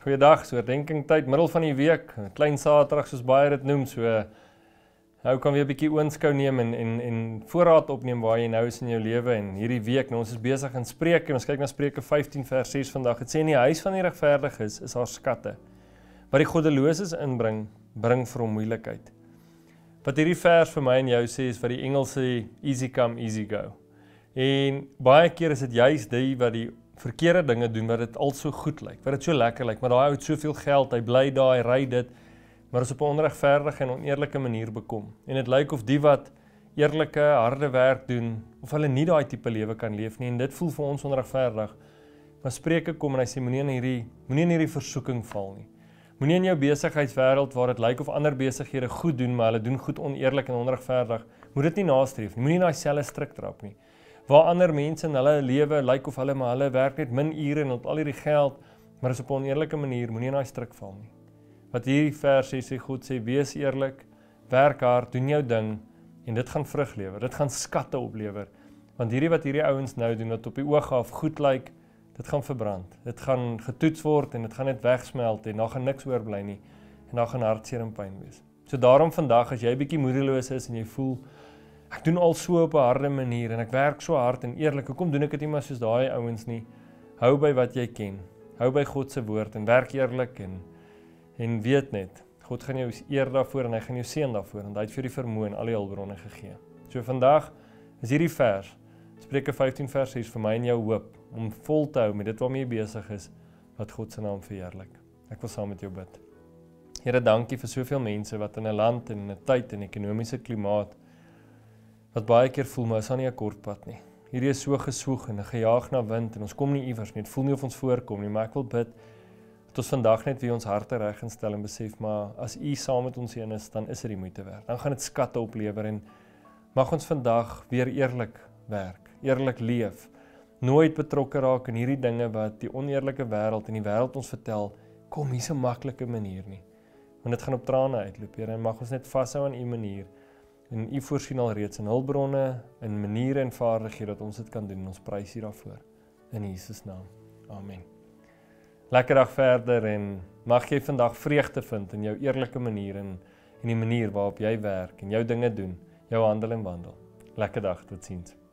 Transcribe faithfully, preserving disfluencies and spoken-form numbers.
Goeiedag, so herdenkingtyd, middel van die week, 'n klein Saterdag soos baie dit noem, so nou kan weer 'n bietjie oënskou neem en en en voorraad opneem waar jy nou is in jou lewe en hierdie week, nou ons is besig in Spreuke en ons kyk na Spreuke vyftien vers ses vandag. Dit sê in die huis van die regverdiges is haar skatte. Wat die goddeloses inbring, bring vir hom moeilikheid. Wat hierdie vers vir my en jou sê is wat die Engels sê easy come easy go. En baie keer is dit juist die wat die verkeerde dinge doen, wat dit al so goed lyk, wat dit so lekker lyk, maar daai ou het soveel geld, hy bly daar, hy ry dit, maar is op 'n onregverdige en oneerlike manier bekom. En dit lyk of die wat eerlike, harde werk doen, of hulle nie daai tipe lewe kan leef nie, en dit voel vir ons onregverdig. Maar Spreuke kom en hy sê, moenie in hierdie, moenie in hierdie versoeking val nie. Moenie in jou besigheidswêreld waar dit lyk of ander besighede goed doen, maar hulle doen goed oneerlik en onregverdig, moet dit nie nastreef nie, moenie in daai selfde struik trap nie. Waar ander mense in hulle lewe lyk of hulle maar hulle werk net min ure en het al hierdie geld, maar is op 'n oneerlike manier, moenie in daai struik val nie. Wat hierdie vers sê, sê God sê, wees eerlik, werk hard, doen jou ding, en dit gaan vrug lewer, dit gaan skatte oplewer, want hierdie wat hierdie ouens nou doen, wat op die oog af goed lyk, dit gaan verbrand, dit gaan getoets word, en dit gaan net wegsmelt, en daar gaan niks oorbly nie, en daar gaan hartseer en pyn wees. So daarom vandag, as jy bietjie moedeloos is, en jy voel, ek doen al so op 'n harde manier, en ek werk so hard en eerlik, hoekom doen ek dit nie maar soos daai ouens nie? Hou by wat jy ken, hou by God se woord, en werk eerlik, en, en weet net, God gaan jou eer daarvoor, en hy gaan jou seën daarvoor, en hy het vir die vermoë en al die hulpbronne gegee. So vandag is hierdie vers, Spreuke vyftien vers ses, vir my en jou hoop, om vol te hou met dit waarmee jy besig is, wat God se naam verheerlik. Ek wil saam met jou bid. Here, dankie vir soveel mense, wat in 'n land en in 'n tyd en ekonomiese klimaat, wat baie keer voel, maar is aan nie 'n kortpad nie. Hierdie is so geswoeg en gejaag na wind, en ons kom nie iewers nie, het voel nie of ons voorkom nie, maar ek wil bid, dat ons vandag net weer ons harte reg instel en besef, maar as U saam met ons heen is, dan is dit die moeite werd. Dan gaan dit skatte oplewer, en mag ons vandag weer eerlik werk, eerlik leef, nooit betrokke raak in hierdie dinge wat die oneerlike wêreld en die wêreld ons vertel, kom hier's 'n maklike manier nie, want dit gaan op trane uitloop, Here, en mag ons net vashou aan U manier, en U voorsien al reeds in hulpbronne, in maniere en vaardighede dat ons dit kan doen, en ons prys U daarvoor, in Jesus naam, amen. Lekker dag verder, en mag jy vandag vreugde vind in jou eerlike manier, en in die manier waarop jy werk, en jou dinge doen, jou handel en wandel. Lekker dag, tot ziens.